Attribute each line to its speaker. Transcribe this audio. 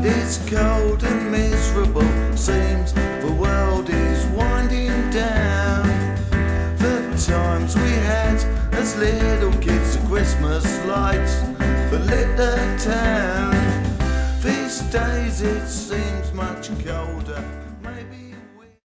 Speaker 1: It's cold and miserable, seems the world is winding down. The times we had as little kids, the Christmas lights that lit the town. These days it seems much colder.